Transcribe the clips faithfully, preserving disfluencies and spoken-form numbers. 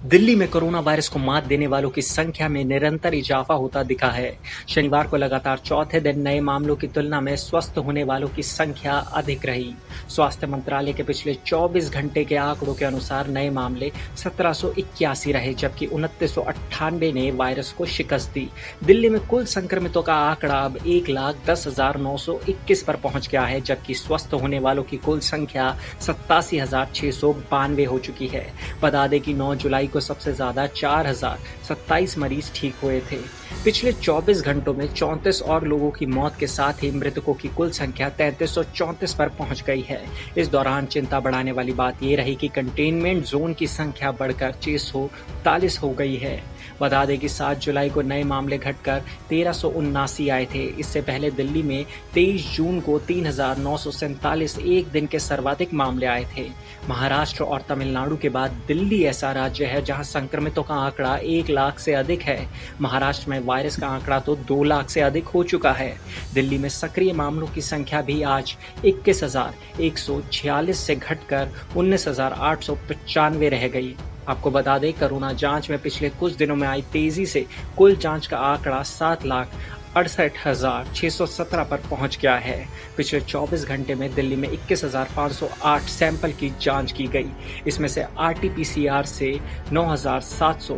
दिल्ली में corona virus को मात देने वालों की संख्या में निरंतर इजाफा होता दिखा है। शनिवार को लगातार चौथे दिन नए मामलों की तुलना में स्वस्थ होने वालों की संख्या अधिक रही। स्वास्थ्य मंत्रालय के पिछले चौबीस घंटे के आंकड़ों के अनुसार नए मामले सत्रह सौ इक्यासी रहे, जबकि उनतीस सौ अट्ठानबे ने वायरस को शिकस्त दी। दिल्ली में कुल संक्रमितों का आंकड़ा अब एक लाख दस हजार नौ सौ इक्कीस पर पहुंच गया है, जबकि स्वस्थ होने वालों की कुल संख्या सत्तासी हजार छह सौ बानवे हो चुकी है। बता दें कि नौ जुलाई को सबसे ज्यादा चार हजार सत्ताईस मरीज ठीक हुए थे। पिछले चौबीस घंटों में चौंतीस और लोगों की मौत के साथ ही मृतकों की कुल संख्या तैंतीस सौ चौंतीस पर पहुंच गई है। इस दौरान चिंता बढ़ाने वाली बात यह रही कि कंटेनमेंट जोन की संख्या बढ़कर छह सौ इकतालीस हो गई है। बता दें कि सात जुलाई को नए मामले घटकर तेरह सौ उन्नासी आए थे। इससे पहले दिल्ली में तेईस जून को तीन हजार नौ सौ सैंतालीस एक दिन के सर्वाधिक मामले आए थे। महाराष्ट्र और तमिलनाडु के बाद दिल्ली ऐसा राज्य है जहां संक्रमितों का आंकड़ा एक लाख से अधिक है। महाराष्ट्र में वायरस का आंकड़ा तो दो लाख से अधिक हो चुका है। दिल्ली में सक्रिय मामलों की संख्या भी आज इक्कीस हजार एक सौ छियालीस से घटकर उन्नीस हजार आठ सौ पचानवे रह गई। आपको बता दें, कोरोना जांच में पिछले कुछ दिनों में आई तेजी से कुल जांच का आंकड़ा सात लाख अड़सठ हजार छह सौ सत्रह पर पहुंच गया है। पिछले चौबीस घंटे में दिल्ली में इक्कीस हजार पाँच सौ आठ सैंपल की जांच की गई। इसमें से R T P C R से नौ हजार सात सौ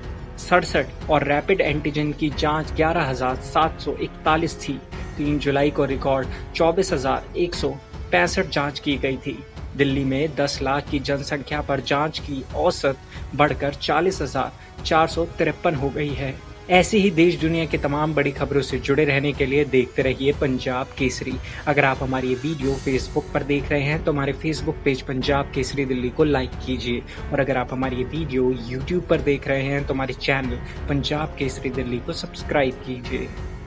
सड़सठ और रैपिड एंटीजन की जांच ग्यारह हजार सात सौ इकतालीस थी। तीन जुलाई को रिकॉर्ड चौबीस हजार एक सौ पैंसठ जाँच की गई थी। दिल्ली में दस लाख की जनसंख्या पर जांच की औसत बढ़कर चालीस हजार चार सौ तिरपन हो गई है। ऐसी ही देश दुनिया की तमाम बड़ी खबरों से जुड़े रहने के लिए देखते रहिए पंजाब केसरी। अगर आप हमारी ये वीडियो फेसबुक पर देख रहे हैं तो हमारे फेसबुक पेज पंजाब केसरी दिल्ली को लाइक कीजिए, और अगर आप हमारी ये वीडियो यूट्यूब पर देख रहे हैं तो हमारे चैनल पंजाब केसरी दिल्ली को सब्सक्राइब कीजिए।